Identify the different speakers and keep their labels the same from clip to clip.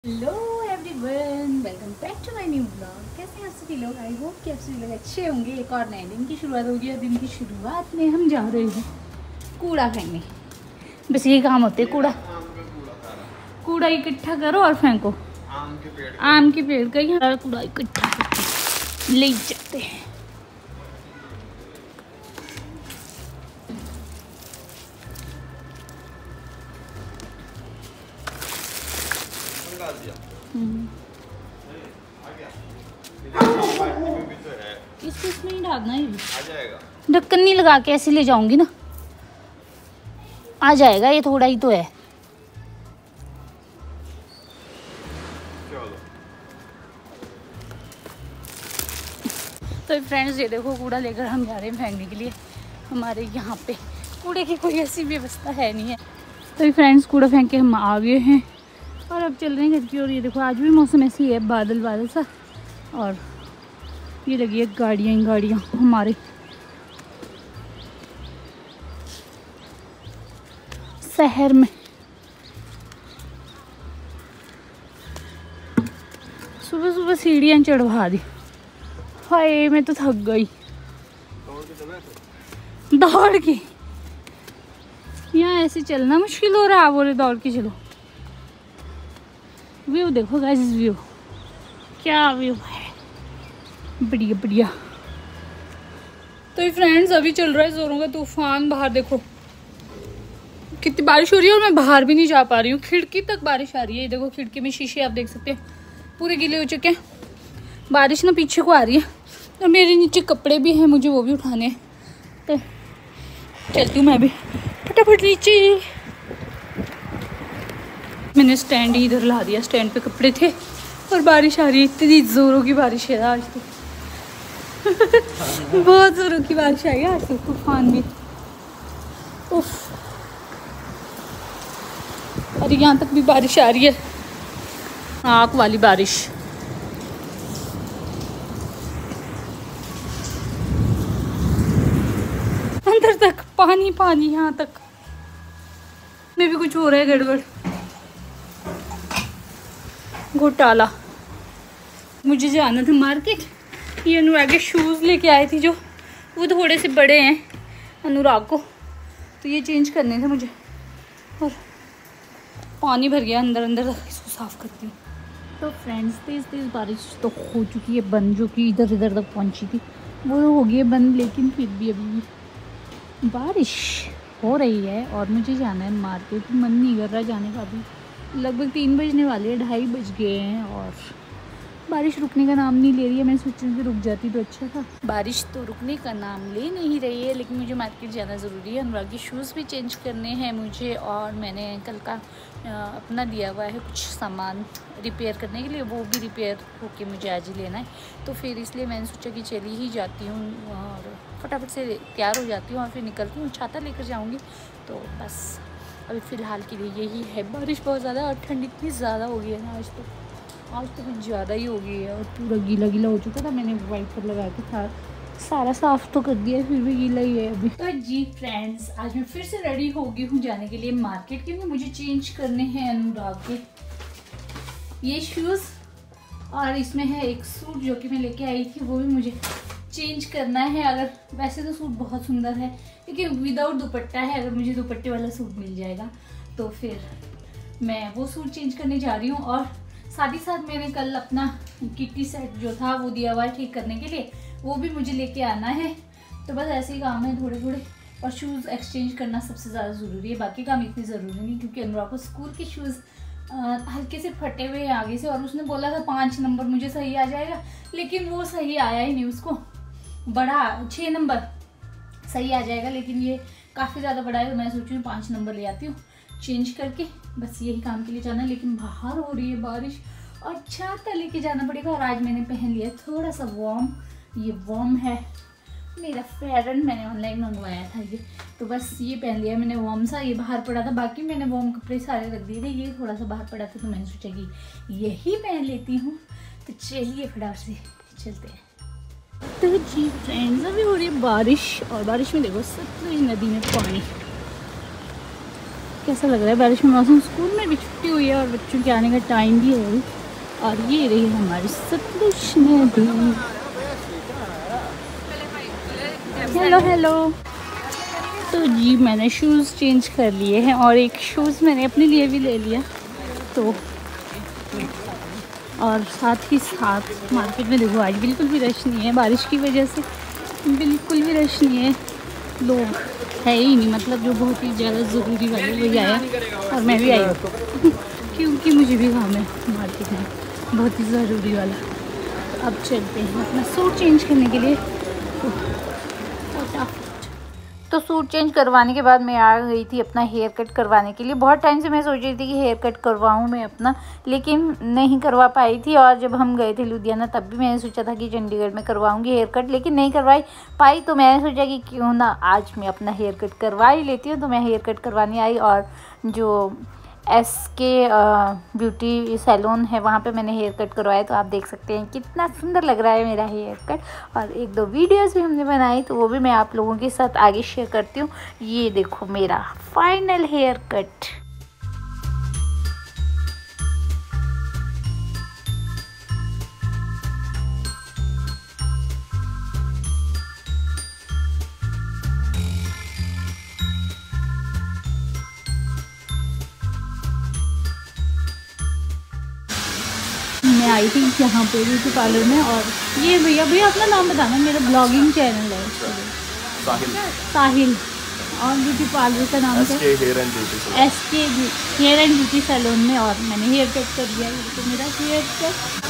Speaker 1: Hello everyone, welcome back to my new blog. कैसे हैं आप सभी लोग? आई होप कि आप सभी लोग अच्छे होंगे। एक और नए दिन की शुरुआत होगी और दिन की शुरुआत में हम जा रहे हैं कूड़ा फेंकने। बस यही काम होते है, कूड़ा इकट्ठा करो और फेंको। आम के पेड़ का ही कूड़ा इकट्ठा करके ले जाते हैं। इसमें ही डालना है, ढक्कन नहीं लगा के ऐसे ले जाऊंगी ना, आ जाएगा। ये थोड़ा ही तो है। तो फ्रेंड्स, ये देखो कूड़ा लेकर हम जा रहे हैं फेंकने के लिए। हमारे यहाँ पे कूड़े की कोई ऐसी व्यवस्था है नहीं है। तो फ्रेंड्स, कूड़ा फेंक के हम आ गए हैं और अब चल रहे हैं घर की। और ये देखो आज भी मौसम ऐसी है, बादल बादल सा, और ये लगी है गाड़ियाँ ही गाड़ियाँ हमारे शहर में। सुबह सुबह सीढ़ियाँ चढ़वा दी। हाय, मैं तो थक गई दौड़ के। यहाँ ऐसे चलना मुश्किल हो रहा है। आप बोले दौड़ के चलो। व्यू देखो गाइस, व्यू क्या व्यू है, बढ़िया बढ़िया। तो फ्रेंड्स, अभी चल रहा है जोरों का तूफान। बाहर देखो कितनी बारिश हो रही है और मैं बाहर भी नहीं जा पा रही हूँ। खिड़की तक बारिश आ रही है। ये देखो खिड़की में शीशे आप देख सकते हैं, पूरे गीले हो चुके हैं। बारिश ना पीछे को आ रही है और मेरे नीचे कपड़े भी हैं, मुझे वो भी उठाने हैं। तो चलती हूँ मैं भी फटाफट नीचे। मैंने स्टैंड इधर ला दिया, स्टैंड पे कपड़े थे और बारिश आ रही है। इतनी जोरों की बारिश है आज तो बहुत जोरों की बारिश आई है आज तो, तूफान भी। उफ, और यहाँ तक भी बारिश आ रही है, आग वाली बारिश। अंदर तक पानी पानी, यहाँ तक में भी कुछ हो रहा है गड़बड़, घोटाला। मुझे जाना था मार्केट। ये अनुराग के शूज़ लेके आई थी, जो वो थोड़े से बड़े हैं अनुराग को, तो ये चेंज करने थे मुझे। और पानी भर गया अंदर अंदर तक, इसको साफ करती हूँ। तो फ्रेंड्स, तेज़ तेज़ बारिश तो हो चुकी है बंद, जो कि इधर इधर तक पहुँची थी वो हो गई है बंद, लेकिन फिर भी अभी भी बारिश हो रही है। और मुझे जाना है मार्केट, मन नहीं कर रहा जाने का। अभी लगभग 3 बजने वाले हैं, 2:30 बज गए हैं और बारिश रुकने का नाम नहीं ले रही है। मैं सोच रही थी रुक जाती तो अच्छा था। बारिश तो रुकने का नाम ले नहीं रही है, लेकिन मुझे मार्केट जाना ज़रूरी है। अनुराग के शूज़ भी चेंज करने हैं मुझे, और मैंने कल का अपना दिया हुआ है कुछ सामान रिपेयर करने के लिए, वो भी रिपेयर होके मुझे आज ही लेना है। तो फिर इसलिए मैंने सोचा कि चली ही जाती हूँ और फटाफट से तैयार हो जाती हूँ और फिर निकलती हूँ। छाता लेकर जाऊँगी। तो बस अभी फ़िलहाल के लिए यही है। बारिश बहुत ज़्यादा और ठंड इतनी ज़्यादा हो गई है ना आज तो कुछ ज़्यादा ही हो गई है। और पूरा गीला गीला हो चुका था। मैंने वाइपर लगा के था, सारा साफ़ तो कर दिया, फिर भी गीला ही है अभी। तो जी फ्रेंड्स, आज मैं फिर से रेडी हो गई हूँ जाने के लिए मार्केट, क्योंकि मुझे चेंज करने हैं अनुराग के ये शूज़। और इसमें है एक सूट जो कि मैं लेके आई थी, वो भी मुझे चेंज करना है। अगर वैसे तो सूट बहुत सुंदर है, लेकिन विदाउट दुपट्टा है। अगर मुझे दुपट्टे वाला सूट मिल जाएगा तो फिर मैं वो सूट चेंज करने जा रही हूँ। और साथ ही साथ मैंने कल अपना किटी सेट जो था वो दिया हुआ है ठीक करने के लिए, वो भी मुझे लेके आना है। तो बस ऐसे ही काम है थोड़े थोड़े। और शूज़ एक्सचेंज करना सबसे ज़्यादा ज़रूरी है, बाकी काम इतनी ज़रूरी नहीं, क्योंकि अनुराग को स्कूल के शूज़ हल्के से फटे हुए हैं आगे से। और उसने बोला था 5 नंबर मुझे सही आ जाएगा, लेकिन वो सही आया ही नहीं। उसको बड़ा 6 नंबर सही आ जाएगा, लेकिन ये काफ़ी ज़्यादा बड़ा है। तो मैं सोच रही हूँ 5 नंबर ले आती हूँ चेंज करके। बस यही काम के लिए जाना है, लेकिन बाहर हो रही है बारिश और छाता लेके जाना पड़ेगा। और आज मैंने पहन लिया थोड़ा सा वार्म। ये वार्म है मेरा फेयरन, मैंने ऑनलाइन मंगवाया था ये, तो बस ये पहन लिया मैंने वार्म सा। ये बाहर पड़ा था, बाकी मैंने वार्म कपड़े सारे रख दिए थे, ये थोड़ा सा बाहर पड़ा था तो मैंने सोचा कि यही पहन लेती हूँ। तो चलिए फटाफट से चलते हैं। तो जी फ्रेंड्स, अभी हो रही है बारिश और बारिश में देखो सतलुज नदी में पानी। कैसा लग रहा है बारिश में मौसम। स्कूल में भी छुट्टी हुई है और बच्चों के आने का टाइम भी है। और ये रही हमारी सतलुज नदी। Hello hello. तो जी मैंने शूज़ चेंज कर लिए हैं और एक शूज़ मैंने अपने लिए भी ले लिया। तो और साथ ही साथ मार्केट में देखो आज बिल्कुल भी रश नहीं है, बारिश की वजह से बिल्कुल भी रश नहीं है, लोग है ही नहीं। मतलब जो बहुत ही ज़्यादा ज़रूरी वाले वही आया और मैं भी आई क्योंकि मुझे भी काम है मार्केट में बहुत ही ज़रूरी वाला। तो अब चलते हैं अपना सूट चेंज करने के लिए। तो सूट चेंज करवाने के बाद मैं आ गई थी अपना हेयर कट करवाने के लिए। बहुत टाइम से मैं सोच रही थी कि हेयर कट करवाऊँ मैं अपना, लेकिन नहीं करवा पाई थी। और जब हम गए थे लुधियाना तब भी मैंने सोचा था कि चंडीगढ़ में करवाऊँगी हेयर कट, लेकिन नहीं करवाई पाई। तो मैंने सोचा कि क्यों ना आज मैं अपना हेयर कट करवा ही लेती हूँ। तो मैं हेयर कट करवाने आई और जो SK ब्यूटी सैलून है वहाँ पे मैंने हेयर कट करवाया। तो आप देख सकते हैं कितना सुंदर लग रहा है मेरा हेयर कट। और 1-2 वीडियोस भी हमने बनाई तो वो भी मैं आप लोगों के साथ आगे शेयर करती हूँ। ये देखो मेरा फाइनल हेयर कट। मैं आई थी यहाँ पे ब्यूटी पार्लर में। और ये भैया अपना नाम बताना, मेरा ब्लॉगिंग चैनल है साहिल। और ब्यूटी पार्लर का नाम क्या है? SK hair and beauty salon में। और मैंने हेयर कट कर दिया। ये तो मेरा हेयर कट।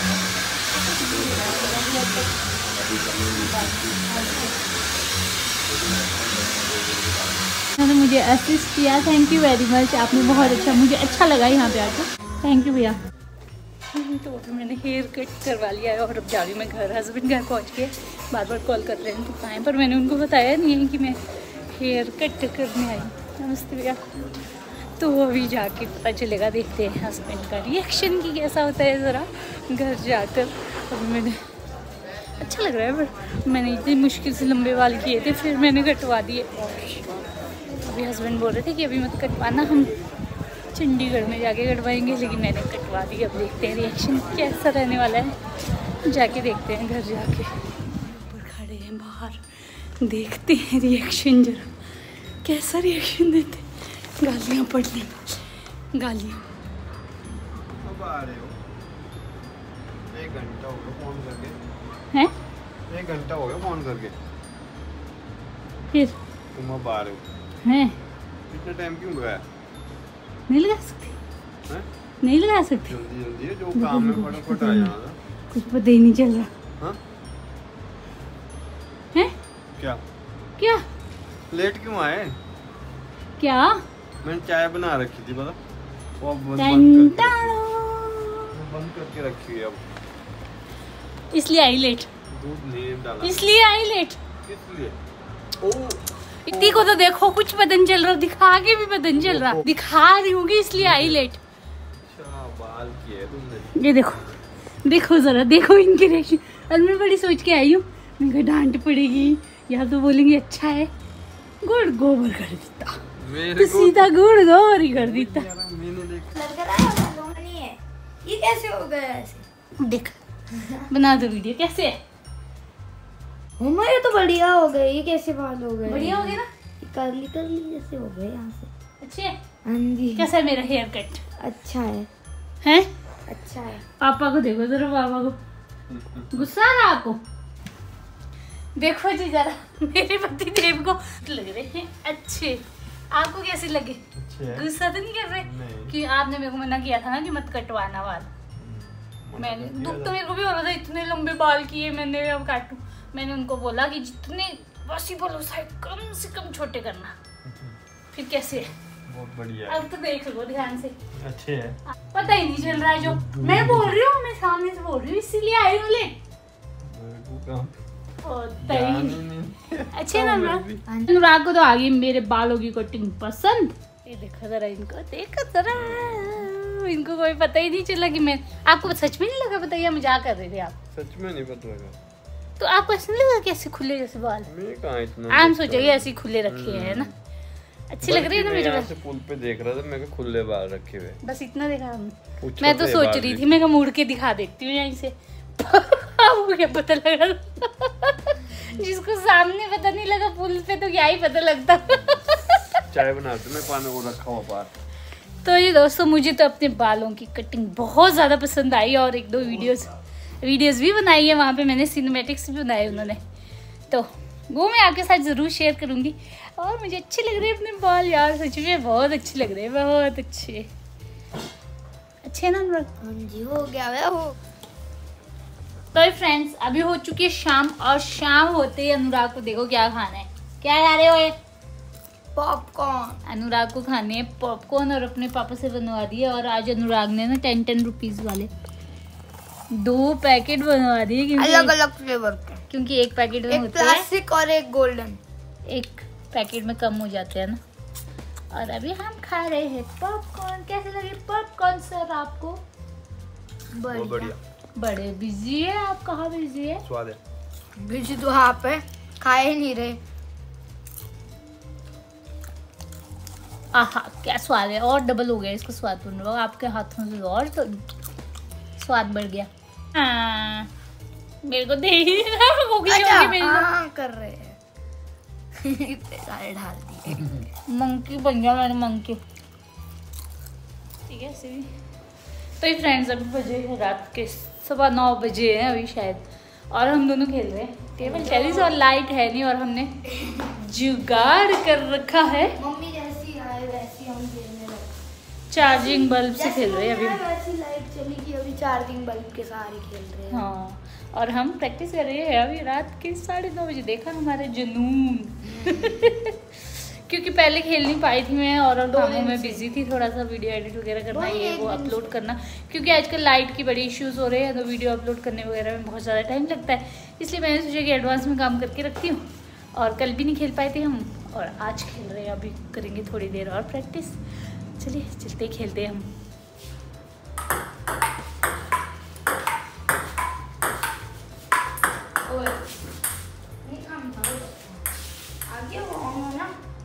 Speaker 1: उन्होंने मुझे असिस्ट किया, थैंक यू वेरी मच। आपने बहुत अच्छा, मुझे अच्छा लगा यहाँ पे आकर, थैंक यू भैया। तो अभी मैंने हेयर कट करवा लिया है और अब जा रही हूँ मैं घर। हस्बैंड घर पहुँच के बार बार कॉल कर रहे हैं तो कहाँ, पर मैंने उनको बताया नहीं है कि मैं हेयर कट करने आई। नमस्ते भैया। तो अभी जाके पता चलेगा, देखते हैं हस्बैंड का रिएक्शन कि कैसा होता है ज़रा घर जाकर। अभी मैंने अच्छा लग रहा है, पर मैंने इतनी मुश्किल से लंबे बाल किए थे, फिर मैंने कटवा दिए। अभी हस्बैंड बोल रहे थे कि अभी मत कटवाना, हम चंडीगढ़ में जाके कटवाएंगे, लेकिन मैंने कटवा दी। अब देखते हैं रिएक्शन कैसा रहने वाला है, जाके देखते हैं घर जाके। ऊपर खड़े हैं बाहर, देखते हैं रिएक्शन जरा कैसा रिएक्शन देते। गालियाँ पड़ने, गालियाँ।
Speaker 2: एक घंटा हो गया फोन करके।
Speaker 1: हैं?
Speaker 2: 1 घंटा हो गया फोन करके।
Speaker 1: फिर
Speaker 2: तुम अब आ रहे हो
Speaker 1: हैं?
Speaker 2: इतना टाइम क्यों गया?
Speaker 1: नहीं लगा सकते
Speaker 2: हैं?
Speaker 1: नहीं लगा सकते।
Speaker 2: जल्दी जल्दी है, जो काम में फटाफट आ जाना था।
Speaker 1: कुछ पता ही नहीं चल रहा।
Speaker 2: हाँ?
Speaker 1: हैं?
Speaker 2: क्या
Speaker 1: क्या
Speaker 2: लेट क्यों आए?
Speaker 1: क्या
Speaker 2: मैंने चाय बना रखी थी पता, वो अब बंद करके रखी हुई है अब।
Speaker 1: इसलिए आई लेट।
Speaker 2: दूध नहीं डाला
Speaker 1: इसलिए आई लेट।
Speaker 2: इसलिए ओ
Speaker 1: इतनी को तो देखो, कुछ पता नहीं चल रहा, दिखा के भी पता नहीं चल रहा। दिखा रही हूँ इसलिए आई लेट।
Speaker 2: बाल किए तुमने।
Speaker 1: ये देखो, देखो जरा, देखो इनकी रिएक्शन। और मैं बड़ी सोच के आई हूँ, मैं डांट पड़ेगी या तो बोलेंगे अच्छा है, गुड़ गोबर कर देता तो सीधा गुड़ गोबर ही कर देता।
Speaker 3: ये कैसे हो गया ऐसे?
Speaker 1: देख बना दो वीडियो। कैसे है?
Speaker 3: हमारे तो बढ़िया हो गए। ये कैसे बाल हो गए?
Speaker 1: बढ़िया हो गया ना?
Speaker 3: कर्ली कर्ली जैसे हो गए यहाँ से।
Speaker 1: अच्छे है?
Speaker 3: हाँ जी।
Speaker 1: कैसा है मेरा हेयर कट?
Speaker 3: अच्छा है।
Speaker 1: हैं?
Speaker 3: अच्छा है।
Speaker 1: पापा को देखो जरा, पापा को गुस्सा आ रहा आपको? देखो जी जरा मेरे पति देव को लग रहे हैं अच्छे। आपको कैसे लगे? गुस्सा तो नहीं कर रहे? कि आपने मेरे को मना किया था ना कि मत कटवाना बाल। मैंने दुख तो मेरे को भी हो रहा था, इतने लंबे बाल किए मैंने, अब काटूं। मैंने उनको बोला कि जितने पॉसिबल हो सके कम से कम छोटे करना। फिर कैसे है?
Speaker 2: बहुत बढ़िया।
Speaker 1: अब तो देख लो ध्यान से।
Speaker 2: अच्छे है।
Speaker 1: पता ही नहीं चल रहा है जो मैं बोल रही हूँ, मैं सामने से बोल रही हूँ, इसीलिए आई हूँ लेट। अच्छे ना अनुराग को तो आ गई मेरे बालों की कटिंग पसंद। ये देखो जरा इनको, देखो जरा, इनको कोई पता ही नहीं चला कि मैं, आपको सच में नहीं लगा? बताइए, मजाक कर रहे थे आप?
Speaker 2: सच में नहीं पता लगा।
Speaker 1: तो आपको ऐसा नहीं लगा कैसे खुले जैसे बाल?
Speaker 2: मैं कहाँ इतना
Speaker 1: आम सोचेगी ऐसे खुले रखे हैं ना। अच्छी लग रही है ना मेरे
Speaker 2: यहाँ से पुल पे देख रहा था, मैं कहा खुले बाल रखे हुए।
Speaker 1: बस इतना देखा हमने।
Speaker 2: उछलते
Speaker 1: मैं तो सोच
Speaker 2: बाल
Speaker 1: रही
Speaker 2: भी।
Speaker 1: थी मैं मुड़ के दिखा देती हूँ यहीं से। आपको क्या पता लगा? जिसको सामने पता नहीं लगा पुल पे, तो क्या ही पता लगता।
Speaker 2: चाय बनाते मैं पानी को रखा हुआ बाहर।
Speaker 1: तो ये दोस्तों, मुझे तो अपने बालों की कटिंग बहुत ज़्यादा पसंद आई और एक दो वीडियोस भी बनाई है वहाँ पे, मैंने सिनेमैटिक्स भी बनाए उन्होंने, तो वो मैं आपके साथ ज़रूर शेयर करूँगी। और मुझे अच्छे लग रहे हैं अपने बाल यार, सच में बहुत अच्छे लग रहे हैं, बहुत अच्छे अच्छे ना अनुराग?
Speaker 3: हाँ जी, हो गया है वो।
Speaker 1: तो फ्रेंड्स, अभी हो चुकी है शाम, और शाम होते ही अनुराग को देखो क्या खाना है। क्या खा रहे हो ये?
Speaker 3: पॉपकॉर्न।
Speaker 1: अनुराग को खाने हैं पॉपकॉर्न, और अपने पापा से बनवा दिए। और आज अनुराग ने ना 10 रुपीज वाले 2 पैकेट बनवा दिए,
Speaker 3: अलग अलग फ्लेवर के,
Speaker 1: क्योंकि एक पैकेट में
Speaker 3: एक
Speaker 1: होते हैं,
Speaker 3: प्लास्टिक और एक गोल्डन,
Speaker 1: एक पैकेट में कम हो जाते हैं ना। और अभी हम खा रहे हैं पॉपकॉर्न। कैसे लगे पॉपकॉर्न सर आपको?
Speaker 2: बहुत बढ़िया।
Speaker 1: बड़े बिजी है आप, कहाँ बिजी है?
Speaker 2: स्वाद है।
Speaker 3: बिजी तो आप है, खाए ही नहीं रहे।
Speaker 1: आहा, क्या स्वाद है, और डबल हो गया इसका स्वाद। बन रहा आपके हाथों से, और तो स्वाद बढ़ गया। हाँ, मेरे को दे ही ना, उंगली होगी मेरी।
Speaker 3: हाँ, कर रहे हैं। इतने सारे डाल दिए।
Speaker 1: मंकी बन गया मैंने, मंकी। ठीक है सीधी। तो ये फ्रेंड्स, अभी बजे हैं रात के 9:15 बजे हैं अभी शायद, और हम दोनों खेल रहे हैं टेबल टेनिस, और लाइट है नहीं, और हमने जुगाड़ कर रखा है।
Speaker 3: मम्मी जैसी आए वैसी हम खेलने लगे।
Speaker 1: चार्जिंग बल्ब से खेल रहे हैं अभी।
Speaker 3: वैसी लाइट चली गई, अभी चार्जिंग बल्ब के सहारे खेल रहे हैं।
Speaker 1: हाँ, और हम प्रैक्टिस कर रहे हैं अभी रात के 9:30 बजे। देखा हमारे जुनून। क्योंकि पहले खेल नहीं पाई थी मैं, और कामों में बिजी थी थोड़ा सा, वीडियो एडिट वगैरह करना, ये वो अपलोड करना, क्योंकि आजकल लाइट की बड़ी इश्यूज हो रहे हैं, तो वीडियो अपलोड करने वगैरह में बहुत ज़्यादा टाइम लगता है। इसलिए मैंने सोचा कि एडवांस में काम करके रखती हूँ। और कल भी नहीं खेल पाए थे हम, और आज खेल रहे हैं। अभी करेंगे थोड़ी देर और प्रैक्टिस। चलिए चलते खेलते हैं हम।
Speaker 3: आगे वो ना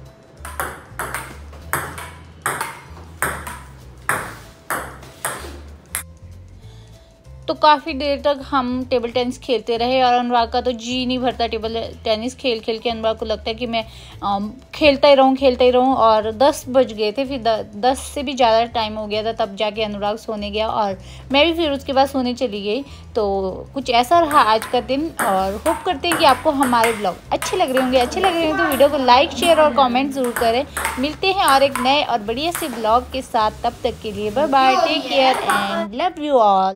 Speaker 1: तो काफ़ी देर तक हम टेबल टेनिस खेलते रहे, और अनुराग का तो जी नहीं भरता टेबल टेनिस खेल खेल के। अनुराग को लगता है कि मैं खेलता ही रहूं, और 10 बज गए थे, फिर 10 से भी ज़्यादा टाइम हो गया था, तब जाके अनुराग सोने गया, और मैं भी फिर उसके बाद सोने चली गई। तो कुछ ऐसा रहा आज का दिन, और होप करते हैं कि आपको हमारे ब्लॉग अच्छे लग रहे होंगे। अच्छे लग रहे हैं तो वीडियो को लाइक, शेयर और कॉमेंट ज़रूर करें। मिलते हैं और एक नए और बढ़िया से ब्लॉग के साथ, तब तक के लिए bye bye, take care and love you all.